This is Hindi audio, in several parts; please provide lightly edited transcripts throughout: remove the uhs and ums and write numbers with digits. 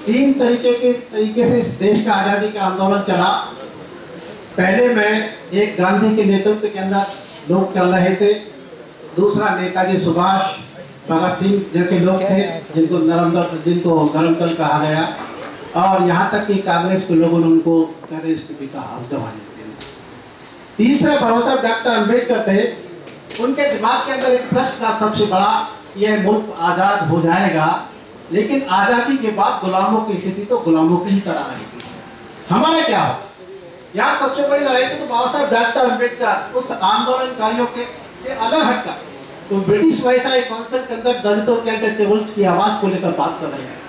तीन तरीके से इस देश का आज़ादी का आंदोलन चला। पहले में एक गांधी के नेतृत्व के अंदर लोग चल रहे थे, दूसरा नेताजी सुभाष भगत सिंह जैसे लोग थे जिनको नरम दल कहा गया, और यहाँ तक कि कांग्रेस के लोगों ने उनको टेररिस्ट भी कहा जमाने में। तीसरा बाबा साहब डॉक्टर अम्बेडकर थे, उनके दिमाग के अंदर एक प्रश्न था सबसे बड़ा, यह मुल्क आज़ाद हो जाएगा लेकिन आज़ादी के बाद गुलामों की स्थिति तो गुलामों की ही तरह रहेगी, हमारा क्या हो। यहाँ सबसे बड़ी लड़ाई थी तो बाबा साहब डॉक्टर अम्बेडकर उस आंदोलनकारियों के से अलग हटकर तो ब्रिटिश वायसराय काउंसिल के अंदर दलितों के अनटचेबल्स की आवाज को लेकर बात कर रहे हैं।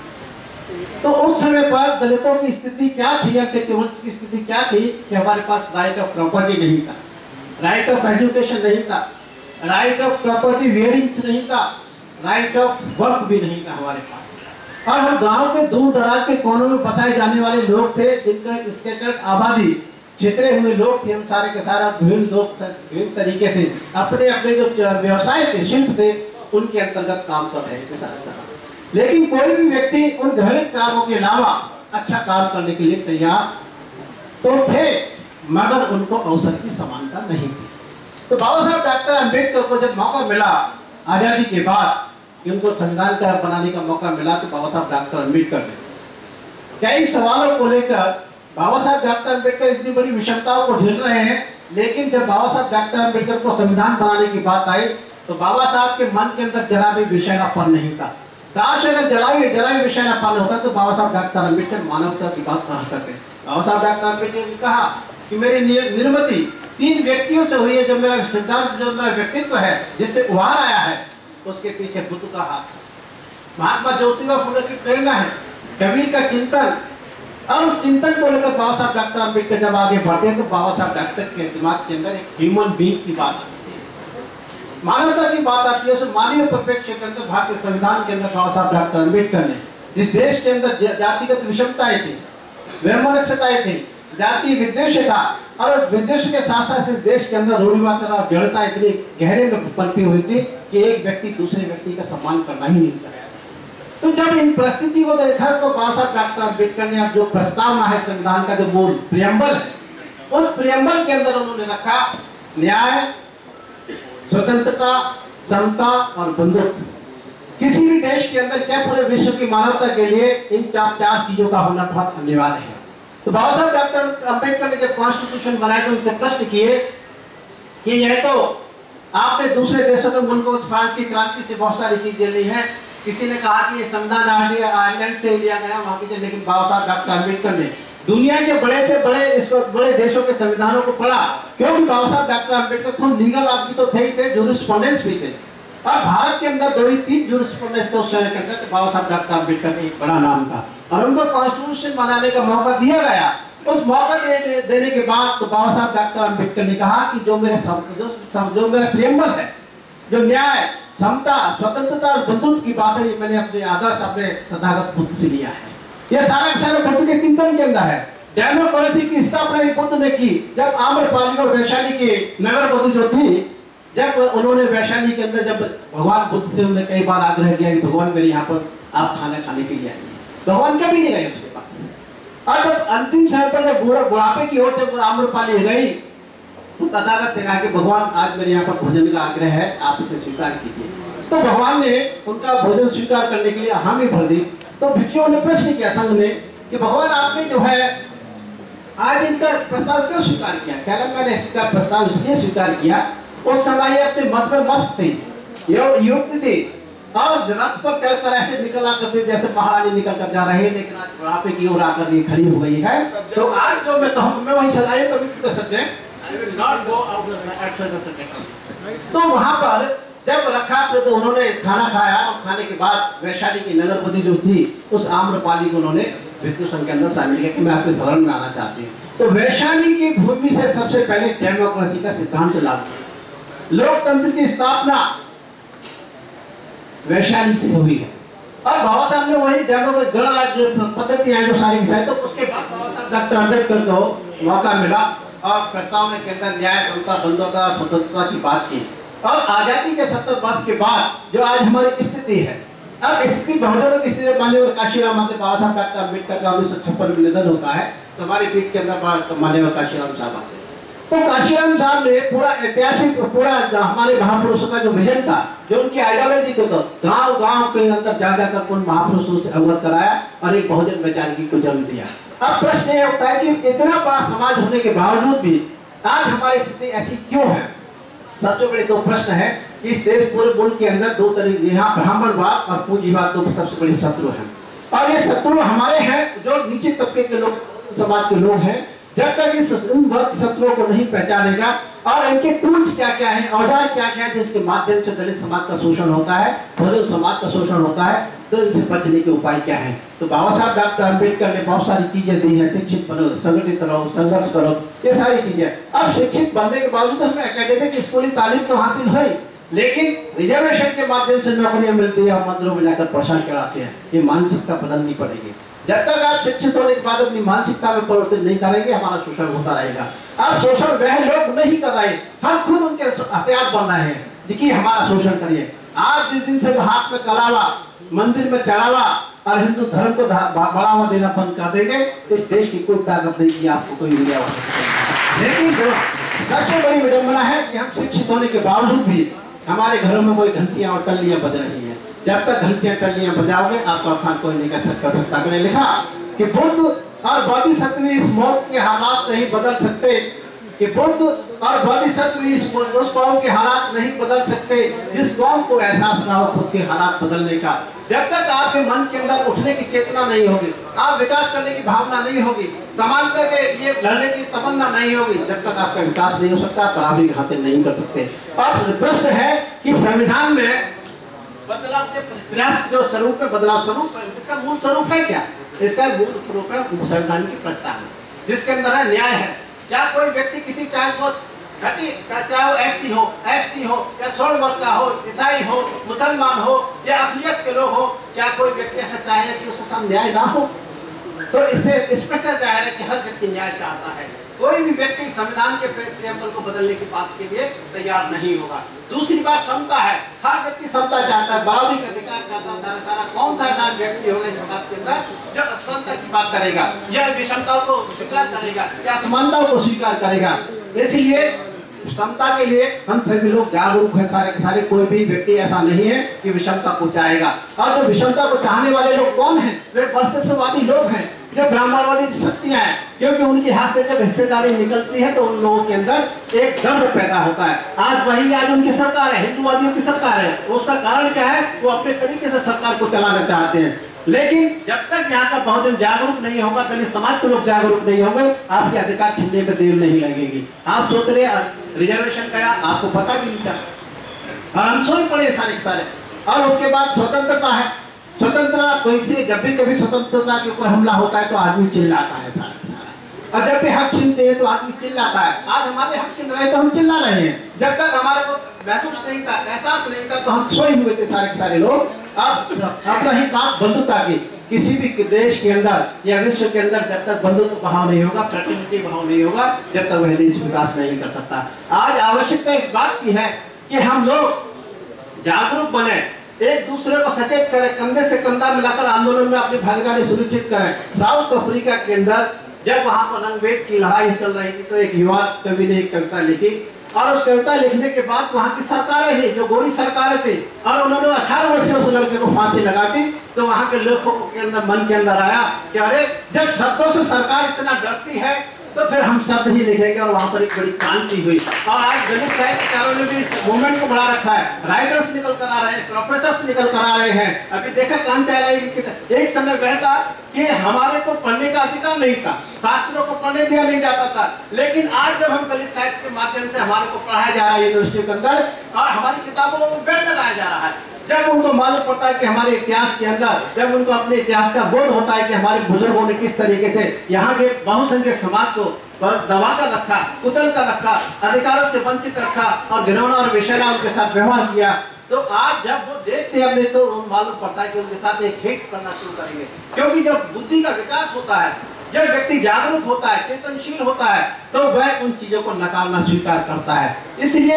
तो उस समय पर दलितों की स्थिति क्या थी, अनटचेबल्स की स्थिति क्या थी कि हमारे पास राइट ऑफ प्रॉपर्टी नहीं था, राइट ऑफ एजुकेशन नहीं था, राइट ऑफ प्रॉपर्टी वेयरिंग नहीं था, राइट ऑफ वर्क भी नहीं था हमारे पास। और हम गांव के दूर दराज के कोनों में बसाए जाने वाले लोग थे, जिनका स्कैटर्ड आबादी छितरे हुए लोग थे, हम सारे के सारा विभिन्न तरीके से अपने अपने जो व्यवसाय थे, शिल्प थे, उनके अंतर्गत काम कर रहे थे सारा। लेकिन कोई भी व्यक्ति उन घृणित कामों के अलावा अच्छा काम करने के लिए तैयार तो थे, मगर उनको अवसर की समानता नहीं थी। तो बाबा साहब डॉक्टर अम्बेडकर को जब मौका मिला आजादी के बाद कि उनको संविधान का बनाने का मौका मिला, तो बाबा साहब डॉक्टर अम्बेडकर ने कई सवालों को लेकर बाबा साहब डॉक्टर अम्बेडकर इतनी बड़ी विषमताओं को झेल रहे हैं, लेकिन जब बाबा साहब डॉक्टर अम्बेडकर को संविधान बनाने की बात आई तो बाबा साहब के मन के अंदर जरा भी विषयलापन नहीं था। काश अगर जरा भी विषयलापन होता तो बाबा साहब डॉक्टर अम्बेडकर मानवता की बात कहा करते। बाबा साहब डॉक्टर अम्बेडकर ने कहा कि मेरी निर्मिति तीन व्यक्तियों से हुई है, जो मेरा सिद्धांत, जो मेरा व्यक्तित्व है, जिससे उभार आया है, उसके पीछे बुद्ध का हाथ, महात्मा ज्योतिबा फुले की प्रेरणा है, कबीर का चिंतन। और उस चिंतन को लेकर बाबा साहब डॉक्टर अम्बेडकर जब आगे बढ़ते हैं तो बाबा साहब डॉक्टर के दिमाग के अंदर एक ह्यूमन बीइंग की बात आती है, मानवता की बात आती है। उस मानवीय परिप्रेक्ष्य के अंदर भारतीय संविधान के अंदर बाबा साहब डॉक्टर अम्बेडकर ने जिस देश के अंदर जातिगत विषमताएं थी, वैमनस्यताएं थी, जाति विद्वेष था, और उस विद्वेष के साथ साथ इस देश के अंदर रूढ़िवादिता और जड़ता इतनी गहरे में पनपी हुई थी कि एक व्यक्ति दूसरे व्यक्ति का सम्मान करना ही नहीं चाहता। तो जब इन परिस्थिति को देखा तो बाबा साहब डॉक्टर अम्बेडकर ने जो प्रस्तावना है संविधान का, जो मूल प्रियम्बल है, उस प्रियम्बल के अंदर उन्होंने रखा न्याय, स्वतंत्रता, समता और बंधुत्व। किसी भी देश के अंदर, क्या पूरे विश्व की मानवता के लिए इन चार चीजों का होना बहुत अनिवार्य है। तो बाबा साहब डॉक्टर अम्बेडकर ने जब कॉन्स्टिट्यूशन बनाया तो उनसे प्रश्न किए कि यह तो आपने दूसरे देशों के मुल्कों, फ्रांस की क्रांति से बहुत सारी चीजें ली हैं, किसी ने कहा कि ये संविधान आयरलैंड से लिया गया वहां की, लेकिन बाबा साहब डॉक्टर अम्बेडकर ने दुनिया के बड़े देशों के संविधानों को पढ़ा, क्योंकि बाबा साहब डॉक्टर अम्बेडकर खुद लीगल आदमी तो थे ही थे, जूरिस्प्रूडेंस भी थे, और भारत के अंदर 2-3 जूरिस्प्रूडेंस थे उस समय के अंदर। तो बाबा साहब डॉक्टर अम्बेडकर का एक बड़ा नाम था और उनको कॉन्स्टिट्यूशन बनाने का मौका दिया गया। उस मौका देने के बाद तो बाबा साहब डॉक्टर अम्बेडकर ने कहा कि जो मेरा प्रियम्बल है, जो न्याय, समता, स्वतंत्रता और बंधुत्व की बात है, ये मैंने अपने आदर्श, अपने तथागत बुद्ध से लिया है। ये सारा बुद्ध के चिंतन के अंदर है। डेमोक्रेसी की स्थापना बुद्ध ने की जब आम्रपाली और वैशाली की नगर बधू जो थी, जब उन्होंने वैशाली के अंदर जब भगवान बुद्ध से उन्होंने कई बार आग्रह किया कि भगवान मेरे यहाँ पर आप खाना खाने के लिए आएंगे, भगवान कभी नहीं गए उसके पास। और जब अंतिम समय पर जब बुढ़ापे की ओर जब आम्रपाली गई तो तथागत से कहा कि भगवान आज मेरे यहाँ पर भोजन का आग्रह है, आप इसे स्वीकार कीजिए। तो भगवान ने उनका भोजन स्वीकार करने के लिए हामी भर दी। तो भिक्षुओं ने प्रश्न किया संघ ने कि भगवान आपने जो है आज इनका प्रस्ताव क्यों स्वीकार किया? कहला मैंने इसका प्रस्ताव इसलिए स्वीकार किया, उस समय ये अपने मत में मस्त थी, युक्त थी, और रथ पर चढ़कर ऐसे निकला करते जैसे महारानी निकल कर जा रहे हैं, लेकिन आज बुढ़ापे की ओर आकर ये खड़ी हो गई है। तो आज जो मैं कहूँ मैं वही सजाए कभी तो सब्जेक्ट तो वहां पर जब रखा तो उन्होंने खाना खाया, और खाने के बाद वैशाली की नगरपति जो थी उस आम्रपाली को उन्होंने भिक्षु संघ के अंदर शामिल किया कि मैं आपके शरण में आना चाहती हूँ। तो वैशाली की भूमि से सबसे पहले डेमोक्रेसी का सिद्धांत लागू, लोकतंत्र की स्थापना वैशाली से हुई है। और बाबा साहब ने वही गणराज्य पद्धति है जो सारी मिसाई। तो उसके बाद बाबा साहब डॉक्टर अम्बेडकर को मौका मिला और प्रस्ताव के अंदर न्याय, समता, बंधुता, स्वतंत्रता की बात की। और आजादी के 70 वर्ष के बाद जो आज हमारी स्थिति है, अब स्थिति बहुजनों की स्थिति मान्यवर काशीराम बाबा साहब डॉक्टर अम्बेडकर का 1956 में निधन होता है, तो हमारी पीठ के अंदर मान्यवर काशीराम साहब आते हैं। तो काशीराम साहब ने पूरा ऐतिहासिक पूरा हमारे महापुरुषों का जो विजन था, जो उनकी आइडियोलॉजी को गांव गांव के अंदर जा जाकर उन महापुरुषों से अवगत कराया और एक बहुजन वैचारिकी को जन्म दिया। अब प्रश्न ये होता है कि इतना बड़ा समाज होने के बावजूद भी आज हमारी स्थिति ऐसी क्यों है? सबसे बड़े दो प्रश्न है। इस देश पूरे मुल्क के अंदर दो तरीके, यहाँ ब्राह्मणवाद और पूंजीवाद दो सबसे बड़े शत्रु हैं, और ये शत्रु हमारे हैं जो नीचे तबके के लोग, समाज के लोग हैं। जब तक इस इन वर्ग शत्रुओं को नहीं पहचानेगा और इनके टूल्स क्या क्या है, औजार क्या क्या है जिसके माध्यम से दलित समाज का शोषण होता है, बहुजन समाज का शोषण होता है, तो इनसे बचने के उपाय क्या है? तो बाबा साहब डॉक्टर अम्बेडकर ने बहुत सारी चीजें दी है, शिक्षित बनो, संगठित रहो, संघर्ष करो, ये सारी चीजें। अब शिक्षित बनने के बावजूद हमें एकेडमिक स्कूली तालीम तो हासिल हुई, लेकिन रिजर्वेशन के माध्यम से नौकरियां मिलती है और मंदिरों में जाकर प्रसाद कराते हैं। ये मानसिकता बदलनी पड़ेगी। जब तक आप शिक्षित होने के बाद अपनी मानसिकता में परिवर्तन नहीं करेंगे, हमारा शोषण होता रहेगा। अब शोषण वह लोग नहीं कर रहे, हम खुद उनके हथियार बन रहे हैं कि हमारा शोषण करिए। आज जिस दिन से हाथ में कलावा, मंदिर में चढ़ावा और हिंदू धर्म को बढ़ावा देना बंद कर देंगे, इस देश की कोई ताकत नहीं कि आपको कोई मिला। लेकिन सबसे बड़ी विडंबना है कि हम शिक्षित होने के बावजूद भी हमारे घरों में कोई घंटियां और टल्लियां बज रही हैं। जब तक घंटियां टल्लियां बजाओगे आपका अर्थान कोई नहीं कर सकता। मैंने लिखा कि बुद्ध और बोधिसत्व इस मौत के हालात नहीं बदल सकते, कि बुद्ध और बोधिसत्व उस कौम के हालात नहीं बदल सकते जिस कौम को एहसास ना हो खुद के हालात बदलने का। जब तक आपके मन के अंदर उठने की चेतना नहीं होगी, आप विकास करने की भावना नहीं होगी, समानता के लिए लड़ने की तमन्ना नहीं होगी, जब तक आपका विकास नहीं हो सकता, बराबरी हासिल नहीं कर सकते। अब प्रश्न है कि संविधान में बदलाव के प्रयास जो स्वरूप है, बदलाव स्वरूप है, इसका मूल स्वरूप है क्या? इसका मूल स्वरूप है संविधान की प्रस्तावना, जिसके अंदर है न्याय है। क्या कोई व्यक्ति किसी चाहे को घटी का, चाहे वो एससी हो, एसटी हो, या स्वर्ण वर्ग का हो, ईसाई हो, मुसलमान हो या अक़लियत के लोग हो, क्या कोई व्यक्ति ऐसा चाहे कि उसके साथ न्याय ना हो? तो इससे स्पष्ट जाहिर है कि हर व्यक्ति न्याय चाहता है। कोई भी व्यक्ति संविधान के प्रियम्बल को बदलने की बात के लिए तैयार नहीं होगा। दूसरी बात समता है, हर व्यक्ति समता चाहता है, बराबरी का अधिकार चाहता है। सारा कौन सा ऐसा व्यक्ति होगा इस समाज के अंदर जो असमानता की बात करेगा या विषमताओं को स्वीकार करेगा या असमानताओं को स्वीकार करेगा? इसलिए समता के लिए हम सभी लोग जागरूक हैं, सारे के सारे। कोई भी व्यक्ति ऐसा नहीं है कि विषमता को चाहेगा, और जो विषमता को चाहने वाले लोग कौन हैं? वे वर्चस्ववादी लोग हैं, जो ब्राह्मणवादी शक्तियां हैं, क्योंकि उनके हाथ से जब हिस्सेदारी निकलती है तो उन लोगों के अंदर एक दर्द पैदा होता है। आज उनकी सरकार है, हिंदुवादियों की सरकार है। उसका कारण क्या है? वो अपने तरीके से सरकार को चलाना चाहते हैं। लेकिन जब तक यहाँ का बहुजन जागरूक नहीं होगा, दलित समाज के लोग जागरूक नहीं होंगे, आपके अधिकार छीनने में देर नहीं लगेगी। आप सोच रहे रिजर्वेशन का आपको पता भी नहीं था, और हम सोच पड़े सारे के सारे। और उसके बाद स्वतंत्रता है, स्वतंत्रता कोई से जब भी कभी स्वतंत्रता के ऊपर हमला होता है तो आदमी चिल्लाता है सारा, और जब भी हक छीनते हैं तो आदमी चिल्लाता है। आज हमारे हक छीन रहे तो हम चिल्ला रहे हैं। जब तक हमारे को महसूस नहीं था, एहसास नहीं था, तो हम सोए हुए थे सारे के सारे लोग। अब रही बात बंधुता की, किसी भी देश के अंदर या विश्व के अंदर जब तक बंधुत्व भाव नहीं होगा, फ्रेटर्निटी भाव नहीं होगा, जब तक वह देश विकास नहीं कर सकता। आज आवश्यकता इस बात की है कि हम लोग जागरूक बने, एक दूसरे को सचेत करें, कंधे से कंधा मिलाकर आंदोलन में अपनी भागीदारी सुनिश्चित करें। साउथ अफ्रीका के अंदर जब वहां पर रंगभेद की लड़ाई चल रही थी तो एक युवा कवि ने एक कविता लिखी, और उस कविता लिखने के बाद वहां की सरकारें थी जो गोरी सरकारें थी, और उन्होंने 18 वर्ष से उस लड़के को फांसी लगा दी। तो वहां के लोगों के अंदर मन के अंदर आया कि अरे जब शब्दों से सरकार इतना डरती है तो फिर हम शब्द ही लिखेंगे, और वहां पर एक बड़ी क्रांति हुई। और आज दलित साहित्यकारों ने भी इस मूवमेंट को बढ़ा रखा है। राइटर्स निकल कर आ रहे हैं, प्रोफेसर्स निकल कर आ रहे हैं। अभी देखा काम चाह रहा है, एक समय वह था कि हमारे को पढ़ने का अधिकार नहीं था, शास्त्रों को पढ़ने दिया नहीं जाता था, लेकिन आज जब हम दलित साहित्य के माध्यम से हमारे को पढ़ाया जा रहा है यूनिवर्सिटी के अंदर, और हमारी किताबों को बेड लगाया जा रहा है, जब उनको मालूम पड़ता है कि हमारे इतिहास के अंदर, जब उनको अपने इतिहास का बोध होता है कि हमारे बुजुर्गों ने किस तरीके से यहाँ के बहुसंख्यक समाज को दबा कर रखा, कुचल कर रखा, अधिकारों से वंचित रखा, और घिनौना और विषैला उनके साथ व्यवहार किया, तो आज जब वो देखते हैं तो मालूम पड़ता है कि उनके साथ एक हेट करना शुरू करेंगे। क्योंकि जब बुद्धि का विकास होता है, जब व्यक्ति जागरूक होता है, चेतनशील होता है, तो वह उन चीजों को नकारना स्वीकार करता है। इसलिए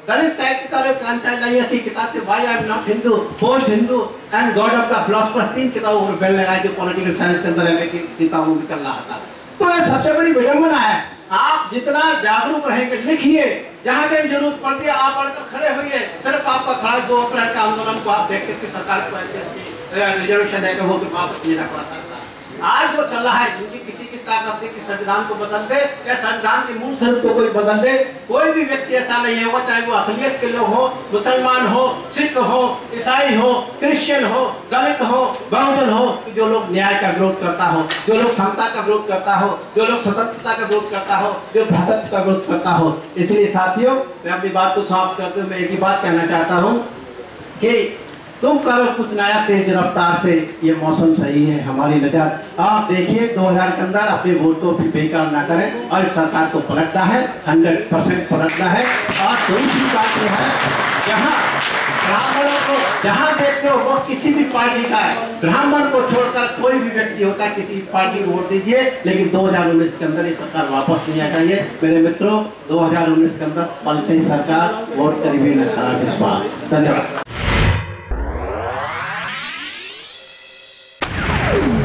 दलित साहित्यकार कांचालैया की किताब थी why I am not Hindu, post Hindu and God of the philosopher, 3 किताबों पर बैन लगाई जो पॉलिटिकल साइंस के अंदर एमए की किताबों में चल रहा था। तो ये सबसे बड़ी विडंबना है। आप जितना जागरूक रहेंगे, लिखिए, जहाँ कहीं जरूरत पड़ती है आप पढ़कर खड़े होइए। सिर्फ आपका खड़ा 2 अप्रैल का आंदोलन को आप देखते कि सरकार को ऐसे रिजर्वेशन है कि वो वापस लेना पड़ा था। आज जो चल रहा है, जिनकी किसी की ताकत थी कि संविधान को बदल दे या संविधान के मूल स्वरूप को कोई बदल दे, कोई भी व्यक्ति ऐसा नहीं होगा, चाहे वो अक़लियत के लोग हो, मुसलमान हो, सिख हो, ईसाई हो, क्रिश्चियन हो, दलित हो, बहुजन हो, जो लोग न्याय का विरोध करता हो, जो लोग समता का विरोध करता हो, जो लोग स्वतंत्रता का विरोध करता हो, जो भारत का विरोध करता हो। इसलिए साथियों, मैं अपनी बात को समाप्त करते हुए मैं एक ही बात कहना चाहता हूँ कि तुम करो कुछ नया तेज रफ्तार से, ये मौसम सही है हमारी निजात। आप देखिए 2000 के अंदर अपने वोट को भी बेकार ना करें और सरकार को पलटना है, 100% पलटना है। और दूसरी बात यह है, जहाँ ब्राह्मणों को जहाँ देखते हो वो किसी भी पार्टी का है, ब्राह्मण को छोड़कर कोई भी व्यक्ति होता है, किसी पार्टी को वोट दीजिए, लेकिन 2019 के अंदर ये सरकार वापस नहीं आ चाहिए। मेरे मित्रों, 2019 के अंदर पलटे सरकार, वोट करीबी न करा इस बार। धन्यवाद।